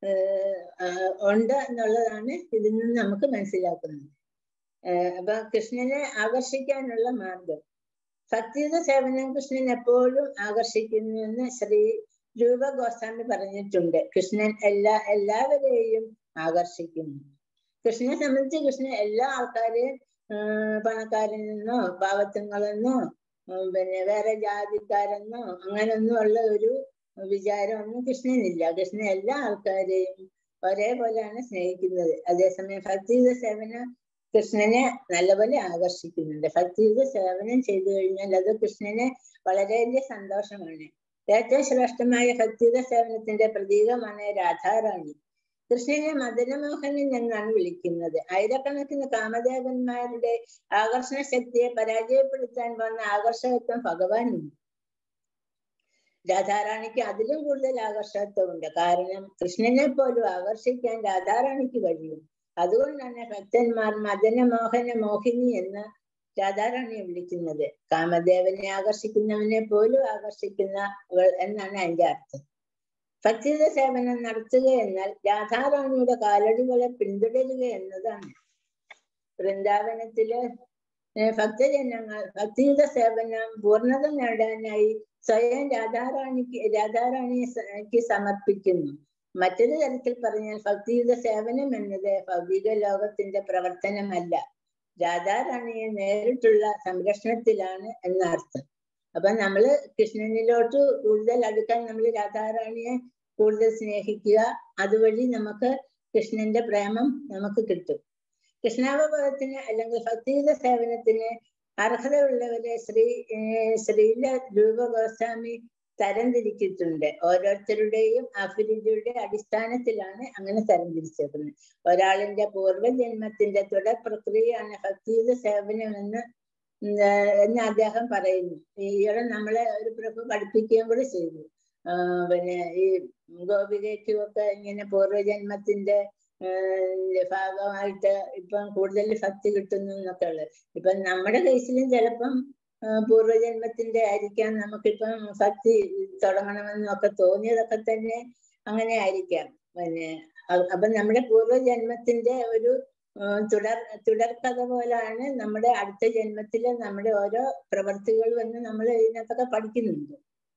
ഉണ്ട് എന്നുള്ളതാണ് ഇതിൽ നിന്ന് നമുക്ക് മനസ്സിലാക്കുന്നത്. അപ്പൊ കൃഷ്ണനെ ആകർഷിക്കാനുള്ള മാർഗം, ഭക്തിയുടെ സേവനം കൃഷ്ണൻ എപ്പോഴും ആകർഷിക്കുന്നുവെന്ന് ശ്രീ രൂപ ഗോസ്വാമി പറഞ്ഞിട്ടുണ്ട്. കൃഷ്ണൻ എല്ലാ എല്ലാവരെയും ആകർഷിക്കുന്നു. കൃഷ്ണനെ സംബന്ധിച്ച് കൃഷ്ണൻ എല്ലാ ആൾക്കാരെയും പണക്കാരെന്നോ പാവത്തങ്ങളെന്നോ പിന്നെ വേറെ ജാതിക്കാരെന്നോ അങ്ങനൊന്നും ഉള്ള ഒരു വിചാരമൊന്നും കൃഷ്ണനില്ല. കൃഷ്ണൻ എല്ലാ ആൾക്കാരെയും ഒരേപോലെയാണ് സ്നേഹിക്കുന്നത്. അതേസമയം ഭക്തിയുടെ സേവനം കൃഷ്ണനെ നല്ലപോലെ ആകർഷിക്കുന്നുണ്ട്. ഭക്തിയുടെ സേവനം ചെയ്തു കഴിഞ്ഞാൽ അത് കൃഷ്ണനെ വളരെയധികം സന്തോഷമാണ്. ഏറ്റവും ശ്രേഷ്ഠമായ ഭക്തിയുടെ സേവനത്തിന്റെ പ്രതീകമാണ് രാധാറാണി. കൃഷ്ണനെ മദനമോഹനൻ എന്നാണ് വിളിക്കുന്നത്. ആയിരക്കണക്കിന് കാമദേവന്മാരുടെ ആകർഷണ ശക്തിയെ പരാജയപ്പെടുത്താൻ വന്ന ആകർഷകത്വം ഭഗവാനുണ്ട്. രാധാറാണിക്ക് അതിലും കൂടുതൽ ആകർഷകത്വമുണ്ട്. കാരണം കൃഷ്ണനെ പോലും ആകർഷിക്കാൻ രാധാറാണിക്ക് കഴിയും. അതുകൊണ്ടാണ് ഭക്തന്മാർ മദനമോഹന മോഹിനി എന്ന് രാധാറാണിയെ വിളിക്കുന്നത്. കാമദേവനെ ആകർഷിക്കുന്നവനെ പോലും ആകർഷിക്കുന്ന എന്നാണ് അതിന്റെ അർത്ഥം. ഭക്തിയുടെ സേവനം നടത്തുക എന്നാൽ രാധാറാണിയുടെ കാലടികളെ പിന്തുടരുക എന്നതാണ്. വൃന്ദാവനത്തില് ഭക്തജനങ്ങൾ ഭക്തിയുടെ സേവനം പൂർണ്ണത നേടാനായി സ്വയം രാധാറാണിക്ക് രാധാറാണിക്ക് സമർപ്പിക്കുന്നു. മറ്റൊരു തരത്തിൽ പറഞ്ഞാൽ ഭക്തിയുടെ സേവനം എന്നത് ഭൗതിക ലോകത്തിന്റെ പ്രവർത്തനമല്ല, രാധാറാണിയെ നേരിട്ടുള്ള സംരക്ഷണത്തിലാണ് എന്നർത്ഥം. അപ്പൊ നമ്മള് കൃഷ്ണനിലോട്ട് കൂടുതൽ അടുക്കാൻ നമ്മൾ രാധാറാണിയെ കൂടുതൽ സ്നേഹിക്കുക. അതുവഴി നമുക്ക് കൃഷ്ണന്റെ പ്രേമം നമുക്ക് കിട്ടും. കൃഷ്ണാവബോധത്തിന് അല്ലെങ്കിൽ ഭക്തിയുടെ സേവനത്തിന് അർഹതയുള്ളവരെ ശ്രീ ശ്രീല രൂപ ഗോസ്വാമി തരംതിരിച്ചിട്ടുണ്ട്. ഓരോരുത്തരുടെയും അഭിരുചിയുടെ അടിസ്ഥാനത്തിലാണ് അങ്ങനെ തരംതിരിച്ചേക്കുന്നത്. ഒരാളിന്റെ പൂർവ്വജന്മത്തിന്റെ തുടർ പ്രക്രിയയാണ് ഭക്തിയുടെ സേവനം എന്ന് എന്ന് അദ്ദേഹം പറയുന്നു. ഈയിടെ നമ്മളെ ഒരു പ്രഭു പഠിപ്പിക്കുകയും കൂടി ചെയ്തു. ആഹ് പിന്നെ ഈ ഗോപികയ്ക്കും ഒക്കെ ഇങ്ങനെ പൂർവ്വജന്മത്തിന്റെ ഭാഗമായിട്ട് ഇപ്പം കൂടുതൽ ഭക്തി കിട്ടുന്നു എന്നൊക്കെ ഉള്ളത്. ഇപ്പം നമ്മുടെ കേസിലും ചിലപ്പം പൂർവ്വജന്മത്തിന്റെ ആയിരിക്കാം നമുക്കിപ്പം ഭക്തി തുടങ്ങണമെന്നൊക്കെ തോന്നിയതൊക്കെ തന്നെ അങ്ങനെ ആയിരിക്കാം. പിന്നെ അപ്പൊ നമ്മുടെ പൂർവ്വജന്മത്തിന്റെ ഒരു തുടർ തുടർക്കഥ പോലാണ് നമ്മുടെ അടുത്ത ജന്മത്തിലെ നമ്മുടെ ഓരോ പ്രവൃത്തികളും എന്ന് നമ്മൾ ഇതിനകത്തൊക്കെ പഠിക്കുന്നുണ്ട്.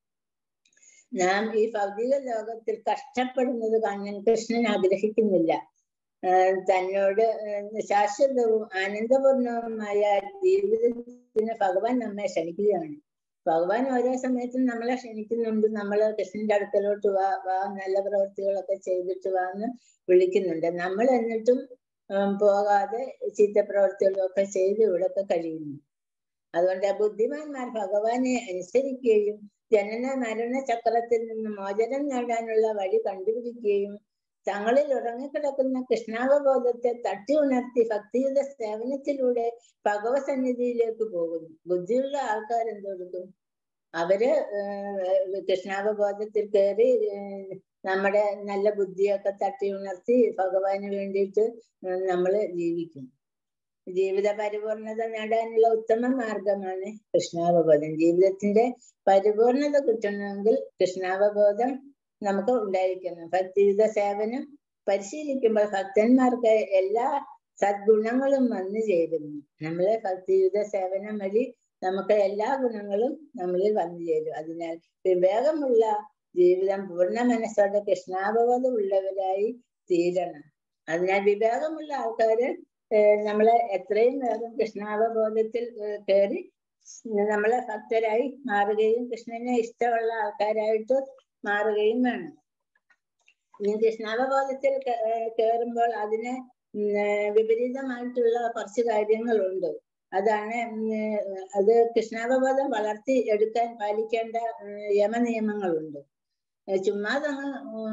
നാം ഈ ഭൗതിക ലോകത്തിൽ കഷ്ടപ്പെടുന്നത് കാണാൻ കൃഷ്ണൻ ആഗ്രഹിക്കുന്നില്ല. തന്നോട് ശാശ്വതവും ആനന്ദപൂർണവുമായ ജീവിതത്തിന് ഭഗവാൻ നമ്മെ ക്ഷണിക്കുകയാണ്. ഭഗവാൻ ഓരോ സമയത്തും നമ്മളെ ക്ഷണിക്കുന്നുണ്ട്. നമ്മള് കൃഷ്ണന്റെ അടുക്കലോട്ട് വാ വാ നല്ല പ്രവൃത്തികളൊക്കെ ചെയ്തിട്ട് വാ എന്ന് വിളിക്കുന്നുണ്ട്. നമ്മൾ എന്നിട്ടും പോകാതെ ചീത്ത പ്രവൃത്തികളൊക്കെ ചെയ്ത് ഇവിടെയൊക്കെ കഴിയുന്നു. അതുകൊണ്ട് ബുദ്ധിമാന്മാർ ഭഗവാനെ അനുസരിക്കുകയും ജനന മരണ ചക്രത്തിൽ നിന്ന് മോചനം നേടാനുള്ള വഴി കണ്ടുപിടിക്കുകയും തങ്ങളിൽ ഉറങ്ങിക്കിടക്കുന്ന കൃഷ്ണാവബോധത്തെ തട്ടി ഉണർത്തി ഭക്തിയുടെ സേവനത്തിലൂടെ ഭഗവത് സന്നിധിയിലേക്ക് പോകുന്നു. ബുദ്ധിയുള്ള ആൾക്കാർ എന്തെടുക്കും? അവര് കൃഷ്ണാവബോധത്തിൽ കയറി നമ്മുടെ നല്ല ബുദ്ധിയൊക്കെ തട്ടി ഉണർത്തി ഭഗവാന് വേണ്ടിയിട്ട് നമ്മള് ജീവിക്കും. ജീവിത പരിപൂർണത നേടാനുള്ള ഉത്തമ മാർഗമാണ് കൃഷ്ണാവബോധം. ജീവിതത്തിന്റെ പരിപൂർണത കിട്ടണമെങ്കിൽ കൃഷ്ണാവബോധം നമുക്ക് ഉണ്ടായിരിക്കണം. ഭക്തിയുത സേവനം പരിശീലിക്കുമ്പോൾ ഭക്തന്മാർക്ക് എല്ലാ സദ്ഗുണങ്ങളും വന്നു ചേരുന്നു. നമ്മളെ ഭക്തിയുത സേവനം വഴി നമുക്ക് എല്ലാ ഗുണങ്ങളും നമ്മളിൽ വന്നു ചേരും. അതിനാൽ വിവേകമുള്ള ജീവിതം പൂർണ്ണ മനസ്സോടെ കൃഷ്ണാവബോധം ഉള്ളവരായി തീരണം. അതിനാൽ വിവേകമുള്ള ആൾക്കാര് നമ്മളെ എത്രയും വേഗം കൃഷ്ണാവബോധത്തിൽ കയറി നമ്മളെ ഭക്തരായി മാറുകയും കൃഷ്ണനെ ഇഷ്ടമുള്ള ആൾക്കാരായിട്ട് മാറുകയും വേണം. ഇനി കൃഷ്ണാവബോധത്തിൽ കയറുമ്പോൾ അതിന് വിപരീതമായിട്ടുള്ള കുറച്ച് കാര്യങ്ങളുണ്ട്. അതാണ് അത് കൃഷ്ണാവബോധം വളർത്തി എടുക്കാൻ പാലിക്കേണ്ട യമനിയമങ്ങളുണ്ട്. ചുമ്മാതങ്ങ്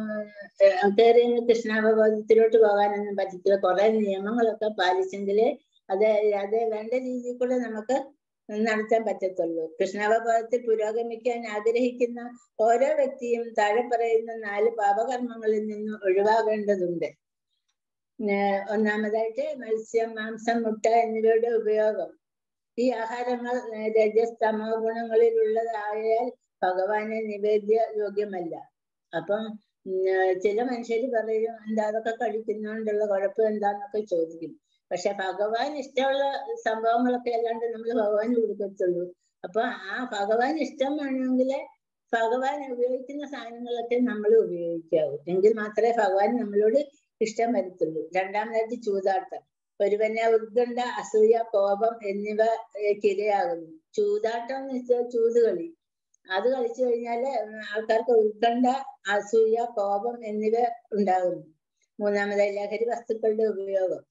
കയറി കൃഷ്ണാവബോധത്തിലോട്ട് പോകാനൊന്നും പറ്റത്തില്ല. കുറെ നിയമങ്ങളൊക്കെ പാലിച്ചെങ്കിലേ അത് അത് വേണ്ട രീതിയിൽ കൂടെ നമുക്ക് നടത്താൻ പറ്റത്തുള്ളൂ. കൃഷ്ണാവബോധത്തിൽ പുരോഗമിക്കാൻ ആഗ്രഹിക്കുന്ന ഓരോ വ്യക്തിയും താഴെ പറയുന്ന നാല് പാപകർമ്മങ്ങളിൽ നിന്നും ഒഴിവാകേണ്ടതുണ്ട്. ഒന്നാമതായിട്ട് മത്സ്യം, മാംസം, മുട്ട എന്നിവയുടെ ഉപയോഗം. ഈ ആഹാരങ്ങൾ രജസ്തമോ ഗുണങ്ങളിലുള്ളതായാൽ ഭഗവാനെ നിവേദ്യ യോഗ്യമല്ല. അപ്പം ചില മനുഷ്യർ പറയും എന്താ അതൊക്കെ കഴിക്കുന്നോണ്ടുള്ള കുഴപ്പം എന്താന്നൊക്കെ ചോദിക്കും. പക്ഷെ ഭഗവാൻ ഇഷ്ടമുള്ള സംഭവങ്ങളൊക്കെ അല്ലാണ്ട് നമ്മൾ ഭഗവാന് കൊടുക്കത്തുള്ളൂ. അപ്പൊ ആ ഭഗവാൻ ഇഷ്ടമാണെങ്കിൽ ഭഗവാൻ ഉപയോഗിക്കുന്ന സാധനങ്ങളൊക്കെ നമ്മൾ ഉപയോഗിക്കാവൂ. എങ്കിൽ മാത്രമേ ഭഗവാൻ നമ്മളോട് ഇഷ്ടം വരത്തുള്ളൂ. രണ്ടാമതായിട്ട് ചൂതാട്ടം. ഒരുവനെ ഉത്കണ്ഠ, അസൂയ, കോപം എന്നിവ ഇരയാകുന്നു. ചൂതാട്ടം എന്ന് വെച്ചാൽ ചൂതുകളി. അത് കളിച്ചു കഴിഞ്ഞാല് ആൾക്കാർക്ക് ഉത്കണ്ഠ, അസൂയ, കോപം എന്നിവ ഉണ്ടാകുന്നു. മൂന്നാമതായി ലഹരി വസ്തുക്കളുടെ ഉപയോഗം.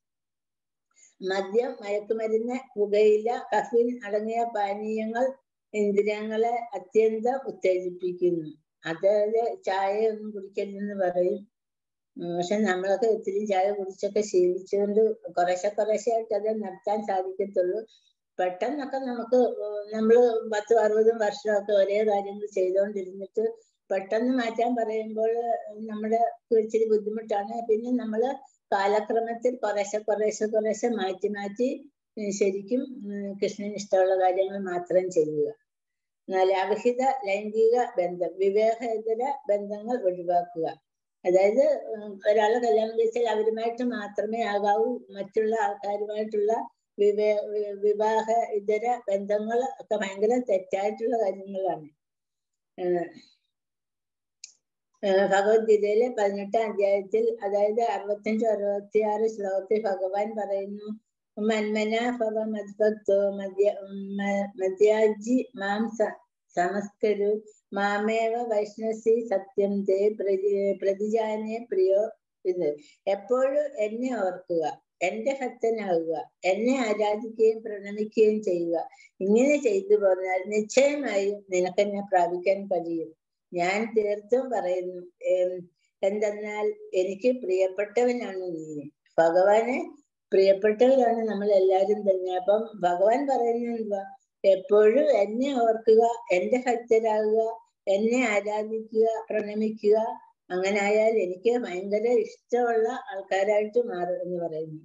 മദ്യം, മയക്കുമരുന്ന്, പുകയില, കഫീൻ അടങ്ങിയ പാനീയങ്ങൾ ഇന്ദ്രിയങ്ങളെ അത്യന്തം ഉത്തേജിപ്പിക്കുന്നു. അതായത് ചായ ഒന്നും കുടിക്കരുതെന്ന് പറയും. പക്ഷെ നമ്മളൊക്കെ ഒത്തിരി ചായ കുടിച്ചൊക്കെ ശീലിച്ചുകൊണ്ട് കുറേശ്ശെ കുറേശ്ശെ ആയിട്ട് അത് നടത്താൻ സാധിക്കത്തുള്ളൂ. പെട്ടെന്നൊക്കെ നമുക്ക് നമ്മള് പത്തും അറുപതും വർഷമൊക്കെ ഒരേ കാര്യങ്ങൾ ചെയ്തുകൊണ്ടിരുന്നിട്ട് പെട്ടെന്ന് മാറ്റാൻ പറയുമ്പോൾ നമ്മുടെ ഇച്ചിരി ബുദ്ധിമുട്ടാണ്. പിന്നെ നമ്മള് കാലക്രമത്തിൽ കുറേശ്ശെ കുറേശ്ശെ കുറേശ്ശെ മാറ്റി മാറ്റി ശരിക്കും കൃഷ്ണന് ഇഷ്ടമുള്ള കാര്യങ്ങൾ മാത്രം ചെയ്യുക. എന്നാൽ അവിഹിത ലൈംഗിക ബന്ധം, വിവേകേതര ബന്ധങ്ങൾ ഒഴിവാക്കുക. അതായത് ഒരാളെ കല്യാണം കഴിച്ചാൽ അവരുമായിട്ട് മാത്രമേ ആകാവൂ. മറ്റുള്ള ആൾക്കാരുമായിട്ടുള്ള വിവേ വിവാഹ ഇതര ബന്ധങ്ങൾ ഒക്കെ ഭയങ്കര തെറ്റായിട്ടുള്ള കാര്യങ്ങളാണ്. ഭഗവത്ഗീതയിലെ പതിനെട്ടാം അധ്യായത്തിൽ അതായത് അറുപത്തഞ്ച് അറുപത്തി ആറ് ശ്ലോകത്തിൽ ഭഗവാൻ പറയുന്നു, മന്മന ഭവ മദ്ഭക്തോ മദ്യ മദ്യാജി മാം സമസ്കരു മാമേവ വൈഷ്ണസി സത്യം തേ പ്രതി പ്രതിജാനെ പ്രിയോ. ഇത് എപ്പോഴും എന്നെ ഓർക്കുക, എന്റെ ഭക്തനാകുക, എന്നെ ആരാധിക്കുകയും പ്രണമിക്കുകയും ചെയ്യുക. ഇങ്ങനെ ചെയ്തു പോന്നാൽ നിശ്ചയമായും നിനക്കെന്നെ പ്രാപിക്കാൻ കഴിയും. ഞാൻ തീർത്തും പറയുന്നു, എന്തെന്നാൽ എനിക്ക് പ്രിയപ്പെട്ടവനാണ് നീ. ഭഗവാന് പ്രിയപ്പെട്ടവരാണ് നമ്മൾ എല്ലാവരും തന്നെ. അപ്പം ഭഗവാൻ പറയുന്നത് എന്തുവാ? എപ്പോഴും എന്നെ ഓർക്കുക, എന്റെ ഭക്തരാകുക, എന്നെ ആരാധിക്കുക, പ്രണമിക്കുക. അങ്ങനെ ആയാൽ എനിക്ക് ഭയങ്കര ഇഷ്ടമുള്ള ആൾക്കാരായിട്ട് മാറും എന്ന് പറയുന്നു.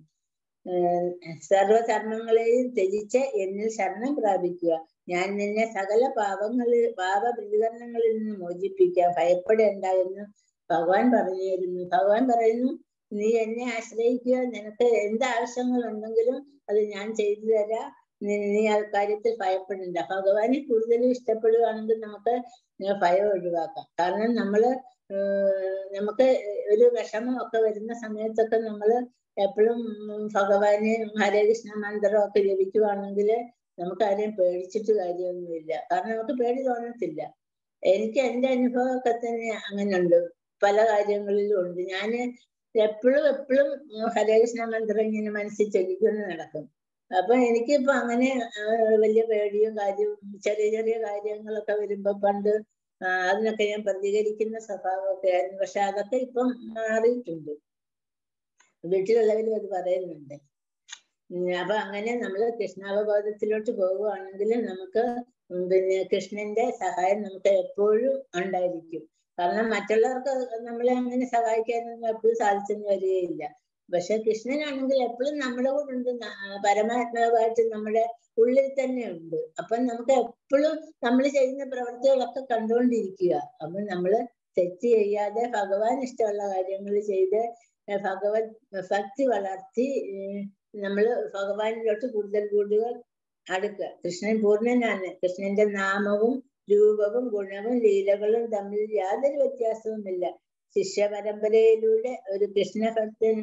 സർവധർമ്മങ്ങളെയും ത്യജിച്ച് എന്നിൽ ശരണം പ്രാപിക്കുക. ഞാൻ നിന്നെ സകല പാപങ്ങളിൽ പാപപ്രതികരണങ്ങളിൽ നിന്ന് മോചിപ്പിക്കുക. ഭയപ്പെടേണ്ട എന്ന് ഭഗവാൻ പറഞ്ഞു തരുന്നു. ഭഗവാൻ പറയുന്നു, നീ എന്നെ ആശ്രയിക്കുക, നിനക്ക് എന്ത് ആവശ്യങ്ങൾ ഉണ്ടെങ്കിലും അത് ഞാൻ ചെയ്തു തരാം, നീ ആ കാര്യത്തിൽ ഭയപ്പെടണ്ട. ഭഗവാനെ കൂടുതലും ഇഷ്ടപ്പെടുകയാണെങ്കിൽ നമുക്ക് ഭയം ഒഴിവാക്കാം. കാരണം നമ്മള് നമുക്ക് ഒരു വിഷമം ഒക്കെ വരുന്ന സമയത്തൊക്കെ നമ്മള് എപ്പോഴും ഭഗവാന് ഹരേ കൃഷ്ണ മന്ത്രമൊക്കെ ജപിക്കുവാണെങ്കിൽ നമുക്ക് ആരെയും പേടിച്ചിട്ട് കാര്യമൊന്നുമില്ല. കാരണം നമുക്ക് പേടി തോന്നത്തില്ല. എനിക്ക് എന്റെ അനുഭവമൊക്കെ തന്നെ അങ്ങനെയുണ്ട്, പല കാര്യങ്ങളിലും ഉണ്ട്. ഞാൻ എപ്പോഴും എപ്പോഴും ഹരേ കൃഷ്ണ മന്ത്രം ഇങ്ങനെ മനസ്സിൽ ചൊല്ലിക്കൊണ്ട് നടക്കും. അപ്പൊ എനിക്കിപ്പോ അങ്ങനെ വലിയ പേടിയും കാര്യവും ചെറിയ ചെറിയ കാര്യങ്ങളൊക്കെ വരുമ്പോ പണ്ട് അതിനൊക്കെ ഞാൻ പ്രതികരിക്കുന്ന സ്വഭാവമൊക്കെ ആയിരുന്നു. പക്ഷെ അതൊക്കെ ഇപ്പം മാറിയിട്ടുണ്ട്. വീട്ടിലുള്ളവരും അത് പറയുന്നുണ്ട്. അപ്പൊ അങ്ങനെ നമ്മൾ കൃഷ്ണാവബോധത്തിലോട്ട് പോവുകയാണെങ്കിൽ നമുക്ക് പിന്നെ കൃഷ്ണന്റെ സഹായം നമുക്ക് എപ്പോഴും ഉണ്ടായിരിക്കും. കാരണം മറ്റുള്ളവർക്ക് നമ്മളെ അങ്ങനെ സഹായിക്കാനൊന്നും എപ്പോഴും സാധിച്ചെന്ന് വരികയില്ല. പക്ഷെ കൃഷ്ണനാണെങ്കിൽ എപ്പോഴും നമ്മുടെ കൂടെ ഉണ്ട്, പരമാത്മാവായിട്ട് നമ്മുടെ ഉള്ളിൽ തന്നെ ഉണ്ട്. അപ്പൊ നമുക്ക് എപ്പോഴും നമ്മൾ ചെയ്യുന്ന പ്രവൃത്തികളൊക്കെ കണ്ടുകൊണ്ടിരിക്കുക. അപ്പൊ നമ്മള് തെറ്റ് ചെയ്യാതെ ഭഗവാൻ ഇഷ്ടമുള്ള കാര്യങ്ങൾ ചെയ്ത് ഭഗവത് ഭക്തി വളർത്തി നമ്മള് ഭഗവാനിലോട്ട് കൂടുതൽ കൂടുതൽ അടുക്കുക. കൃഷ്ണൻ പൂർണ്ണനാണ്. കൃഷ്ണന്റെ നാമവും രൂപവും ഗുണവും ലീലകളും തമ്മിൽ യാതൊരു വ്യത്യാസവുമില്ല. ശിഷ്യ പരമ്പരയിലൂടെ ഒരു കൃഷ്ണഭക്തൻ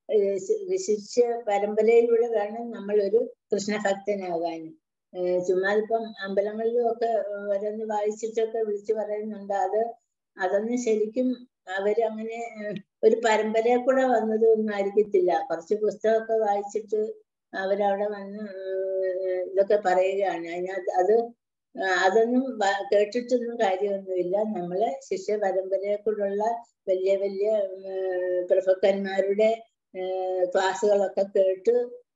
ശിഷ്യ പരമ്പരയിലൂടെ വേണം നമ്മൾ ഒരു കൃഷ്ണഭക്തനാകാൻ. ചുമ്മാ ഇപ്പം അമ്പലങ്ങളിലും ഒക്കെ ഓരോന്ന് വായിച്ചിട്ടൊക്കെ വിളിച്ചു പറയുന്നുണ്ട്. അത് അതൊന്നും ശരിക്കും അവരങ്ങനെ ഒരു പരമ്പരയെ കൂടെ വന്നതൊന്നും ആയിരിക്കത്തില്ല. കുറച്ച് പുസ്തകമൊക്കെ വായിച്ചിട്ട് അവരവിടെ വന്ന് ഇതൊക്കെ പറയുകയാണ്. അതിനകത്ത് അത് അതൊന്നും കേട്ടിട്ടൊന്നും കാര്യമൊന്നുമില്ല. നമ്മളെ ശിഷ്യ പരമ്പരയെ കൂടെയുള്ള വലിയ വലിയ പ്രഭുക്കന്മാരുടെ ക്ലാസ്സുകളൊക്കെ കേട്ട്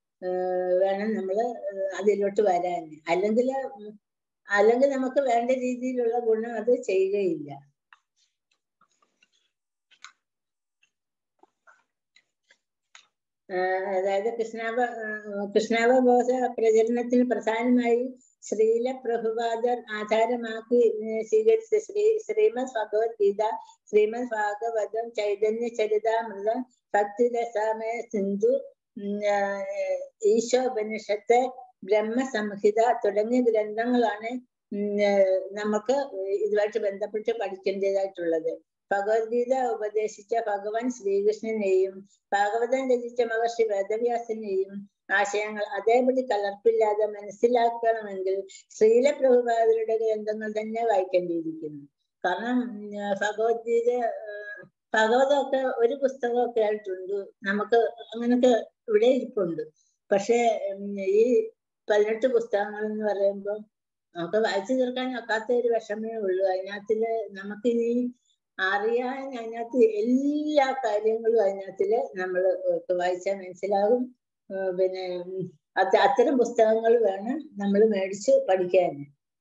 വേണം നമ്മള് അതിലോട്ട് വരാൻ. അല്ലെങ്കിൽ അല്ലെങ്കിൽ നമുക്ക് വേണ്ട രീതിയിലുള്ള ഗുണം അത് ചെയ്യുകയില്ല. അതായത് കൃഷ്ണാവ കൃഷ്ണാവബോധ പ്രചരണത്തിന് പ്രധാനമായി ശ്രീല പ്രഭുപാദർ ആധാരമാക്കി സ്വീകരിച്ച ശ്രീ ശ്രീമദ് ഭഗവത്ഗീത, ശ്രീമദ് ഭാഗവതം, ചൈതന്യ ചരിതാമൃതം, ഭക്തിരസാമയ സിന്ധു, ഈശോപനിഷത്ത്, ബ്രഹ്മസംഹിത തുടങ്ങിയ ഗ്രന്ഥങ്ങളാണ് നമുക്ക് ഇതുമായിട്ട് ബന്ധപ്പെട്ട് പഠിക്കേണ്ടതായിട്ടുള്ളത്. ഭഗവത്ഗീത ഉപദേശിച്ച ഭഗവാൻ ശ്രീകൃഷ്ണനെയും ഭാഗവതം രചിച്ച മഹർഷി വേദവ്യാസനെയും ആശയങ്ങൾ അതേപടി കലർപ്പില്ലാതെ മനസ്സിലാക്കണമെങ്കിൽ ശ്രീല പ്രഭുപാദരുടെ ഗ്രന്ഥങ്ങൾ തന്നെ വായിക്കേണ്ടിയിരിക്കുന്നു. കാരണം ഭഗവത്ഗീത ഭാഗവതമൊക്കെ ഒരു പുസ്തകമൊക്കെ ആയിട്ടുണ്ട്, നമുക്ക് അങ്ങനൊക്കെ ഇവിടെ ഇരിപ്പുണ്ട്. പക്ഷെ ഈ പതിനെട്ട് പുസ്തകങ്ങൾ എന്ന് പറയുമ്പോൾ നമുക്ക് വായിച്ചു തീർക്കാൻ ഒക്കാത്ത ഒരു വിഷമേ ഉള്ളൂ. അതിനകത്തില് നമുക്കിനി അറിയാൻ അതിനകത്ത് എല്ലാ കാര്യങ്ങളും അതിനകത്തില് നമ്മൾ വായിച്ചാൽ മനസ്സിലാകും. പിന്നെ അത് അത്തരം പുസ്തകങ്ങൾ വേണം നമ്മൾ മേടിച്ച് പഠിക്കാൻ.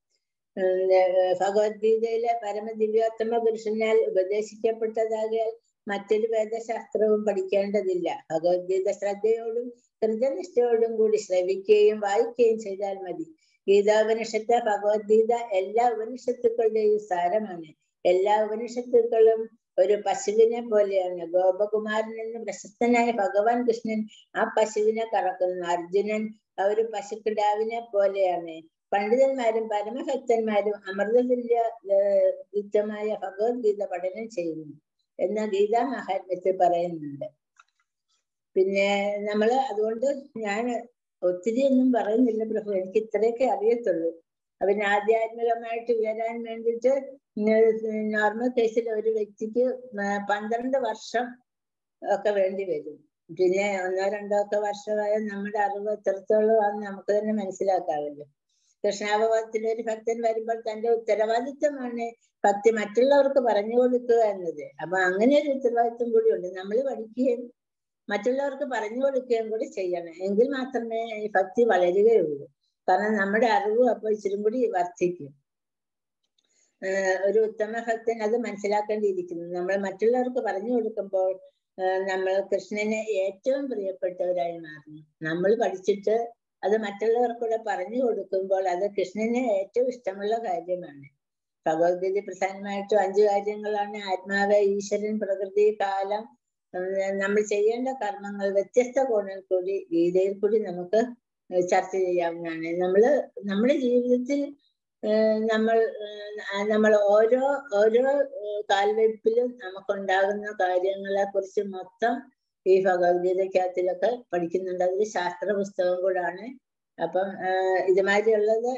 ഭഗവത്ഗീതയിലെ പരമദിവ്യോത്തമ പുരുഷനാൽ ഉപദേശിക്കപ്പെട്ടതാകിയാൽ മറ്റൊരു വേദശാസ്ത്രവും പഠിക്കേണ്ടതില്ല. ഭഗവത്ഗീത ശ്രദ്ധയോടും കൃതനിഷ്ഠയോടും കൂടി ശ്രവിക്കുകയും വായിക്കുകയും ചെയ്താൽ മതി. ഗീതാപനിഷത്ത് ഭഗവത്ഗീത എല്ലാ ഉപനിഷത്തുക്കളുടെയും സാരമാണ്. എല്ലാ ഉപനിഷത്തുക്കളും ഒരു പശുവിനെ പോലെയാണ്. ഗോപകുമാരൻ എന്ന് പ്രശസ്തനായ ഭഗവാൻ കൃഷ്ണൻ ആ പശുവിനെ കറക്കുന്നു. അർജുനൻ ആ ഒരു പശുക്കിടാവിനെ പോലെയാണ്. പണ്ഡിതന്മാരും പരമഭക്തന്മാരും അമൃതതുല്യ യുക്തമായ ഭഗവത്ഗീത പഠനം ചെയ്യുന്നു എന്ന ഗീതാ മഹാത്മ്യത്തിൽ പറയുന്നുണ്ട്. പിന്നെ നമ്മള് അതുകൊണ്ട് ഞാൻ ഒത്തിരി ഒന്നും പറയുന്നില്ല പ്രഭു, എനിക്ക് ഇത്രയൊക്കെ അറിയത്തുള്ളൂ. പിന്നെ ആധ്യാത്മികമായിട്ട് ഉയരാൻ വേണ്ടിയിട്ട് നോർമൽ കേസിൽ ഒരു വ്യക്തിക്ക് പന്ത്രണ്ട് വർഷം ഒക്കെ വേണ്ടി വരും. പിന്നെ ഒന്നോ രണ്ടോ ഒക്കെ വർഷമായ നമ്മുടെ അറിവ് എത്രത്തോളം ആണെന്ന് നമുക്ക് തന്നെ മനസ്സിലാക്കാമല്ലോ. കൃഷ്ണാവബോധത്തിൽ ഒരു ഭക്തൻ വരുമ്പോൾ തന്റെ ഉത്തരവാദിത്വമാണ് ഭക്തി മറ്റുള്ളവർക്ക് പറഞ്ഞു കൊടുക്കുക എന്നത്. അപ്പൊ അങ്ങനെ ഒരു ഉത്തരവാദിത്വം കൂടി ഉണ്ട്. നമ്മൾ പഠിക്കുകയും മറ്റുള്ളവർക്ക് പറഞ്ഞു കൊടുക്കുകയും കൂടി ചെയ്യണം. എങ്കിൽ മാത്രമേ ഈ ഭക്തി വളരുകയുള്ളൂ. കാരണം നമ്മുടെ അറിവ് അപ്പോൾ ഇച്ചിരി കൂടി വർദ്ധിക്കും. ഒരു ഉത്തമ ഭക്തൻ അത് മനസ്സിലാക്കേണ്ടിയിരിക്കുന്നു. നമ്മൾ മറ്റുള്ളവർക്ക് പറഞ്ഞു കൊടുക്കുമ്പോൾ നമ്മൾ കൃഷ്ണനെ ഏറ്റവും പ്രിയപ്പെട്ടവരായി മാറുന്നു. നമ്മൾ പഠിച്ചിട്ട് അത് മറ്റുള്ളവർക്കൂടെ പറഞ്ഞു കൊടുക്കുമ്പോൾ അത് കൃഷ്ണന് ഏറ്റവും ഇഷ്ടമുള്ള കാര്യമാണ്. ഭഗവത്ഗീത പ്രധാനമായിട്ടും അഞ്ചു കാര്യങ്ങളാണ്: ആത്മാവ്, ഈശ്വരൻ, പ്രകൃതി, കാലം. നമ്മൾ ചെയ്യേണ്ട കർമ്മങ്ങൾ വ്യത്യസ്ത കോണിൽ കൂടി ഗീതയിൽ കൂടി നമുക്ക് ചർച്ച ചെയ്യാവുന്നതാണ്. നമ്മള് നമ്മുടെ ജീവിതത്തിൽ നമ്മൾ നമ്മൾ ഓരോ ഓരോ കാൽവെപ്പിലും നമുക്കുണ്ടാകുന്ന കാര്യങ്ങളെ കുറിച്ച് മൊത്തം ഈ ഭഗവത്ഗീതക്കകത്തിലൊക്കെ പഠിക്കുന്നുണ്ട്. അതൊരു ശാസ്ത്ര പുസ്തകം കൂടാണ്. അപ്പം ഇതുമാതിരിയുള്ളത്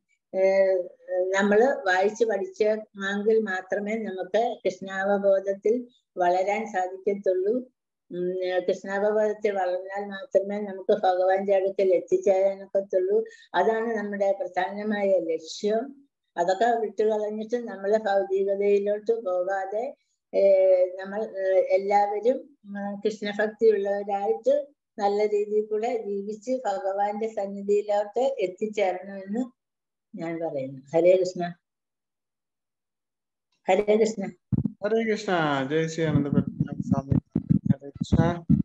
നമ്മൾ വായിച്ചു പഠിച്ചെങ്കിൽ മാത്രമേ നമുക്ക് കൃഷ്ണാവബോധത്തിൽ വളരാൻ സാധിക്കത്തുള്ളൂ. കൃഷ്ണാവബോധത്തിൽ വളർന്നാൽ മാത്രമേ നമുക്ക് ഭഗവാന്റെ അടുക്കൽ എത്തിച്ചേരാനൊക്കത്തുള്ളൂ. അതാണ് നമ്മുടെ പ്രധാനമായ ലക്ഷ്യം. അതൊക്കെ വിട്ടുകളഞ്ഞിട്ട് നമ്മൾ ഭൗതികതയിലോട്ട് പോകാതെ നമ്മൾ എല്ലാവരും കൃഷ്ണഭക്തി ഉള്ളവരായിട്ട് നല്ല രീതിയിൽ കൂടെ ജീവിച്ച് ഭഗവാന്റെ സന്നിധിയിലോട്ട് എത്തിച്ചേരണമെന്ന് ഞാൻ പറയുന്നു. ഹരേ കൃഷ്ണ. ഹരേ കൃഷ്ണ. ഹരേ കൃഷ്ണ. ജയ് ശ്രീ ആനന്ദ സ്വാമി. ഹരേ കൃഷ്ണ.